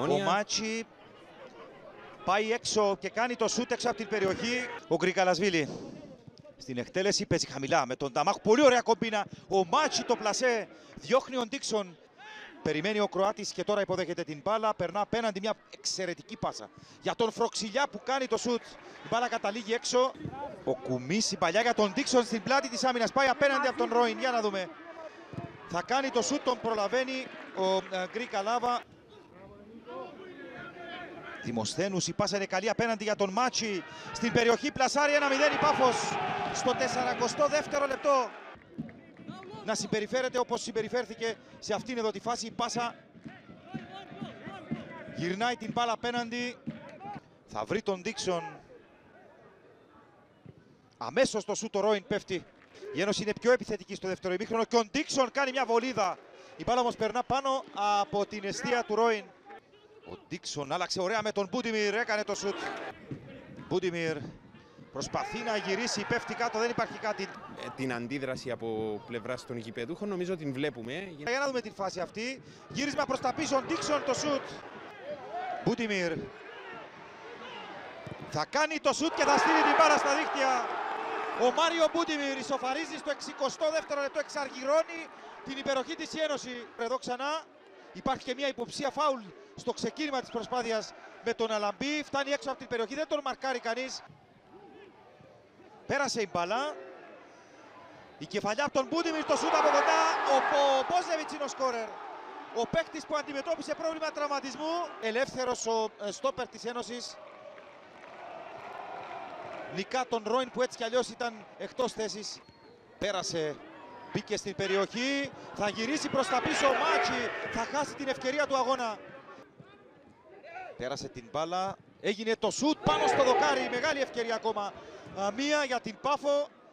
Ομόνια. Ο Μάτσι πάει έξω και κάνει το σούτ έξω από την περιοχή. Ο Γκρικαλασβίλη στην εκτέλεση παίζει χαμηλά με τον Ταμάχ. Πολύ ωραία κομπίνα. Ο Μάτσι το πλασέ. Διώχνει ο Ντίξον. Περιμένει ο Κροάτης και τώρα υποδέχεται την μπάλα. Περνά απέναντι μια εξαιρετική πάσα για τον Φροξιλιά που κάνει το σούτ. Η μπάλα καταλήγει έξω. Ο Κουμής, η παλιά για τον Ντίξον στην πλάτη της άμυνας. Πάει απέναντι από τον Ρόιν. Για να δούμε. Θα κάνει το σούτ, τον προλαβαίνει ο Γκρικαλάβα. Δημοσθένους, η πάσα είναι καλή απέναντι για τον Μάτσι. Στην περιοχή πλασάρει 1-0 η Πάφος. Στο 42ο λεπτό. Να συμπεριφέρεται όπως συμπεριφέρθηκε σε αυτήν εδώ τη φάση. Η πάσα γυρνάει την μπάλα απέναντι. Θα βρει τον Ντίξον. Αμέσως το σούτ ο Ρόιν πέφτει. Η Ένωση είναι πιο επιθετική στο δεύτερο ημίχρονο και ο Ντίξον κάνει μια βολίδα. Η μπάλα όμως περνά πάνω από την εστία του Ρόιν. Ο Ντίξον άλλαξε ωραία με τον Μπούντιμιρ, έκανε το σούτ. Μπούντιμιρ προσπαθεί να γυρίσει, πέφτει κάτω, δεν υπάρχει κάτι. Την αντίδραση από πλευράς των γηπεδούχων νομίζω την βλέπουμε. Για να δούμε την φάση αυτή. Γύρισμα προς τα πίσω, Ντίξον το σούτ. Μπούντιμιρ θα κάνει το σούτ και θα στείλει την μπάλα στα δίχτυα. Ο Μάριο Μπούντιμιρ ισοφαρίζει στο 62ο λεπτό, εξαργυρώνει την υπεροχή της η Ένωση. Εδώ ξανά υπάρχει και μια υποψία φάουλ στο ξεκίνημα της προσπάθειας με τον Αλαμπή. Φτάνει έξω από την περιοχή, δεν τον μαρκάρει κανείς. Πέρασε η μπάλα. Η κεφαλιά από τον Μπούντιμιρ, το σούτ από κοντά. Ο Μπόζεβιτς είναι ο σκόρερ. Ο παίκτης που αντιμετώπισε πρόβλημα τραυματισμού. Ελεύθερος ο στόπερ της Ένωσης. Νικά τον Ρόιν που έτσι κι αλλιώς ήταν εκτός θέσης. Πέρασε, μπήκε στην περιοχή. Θα γυρίσει προς τα πίσω ο Μάτσι. Θα χάσει την ευκαιρία του αγώνα. Πέρασε την μπάλα. Έγινε το σούτ πάνω στο δοκάρι. Μεγάλη ευκαιρία ακόμα. Μία για την Πάφο.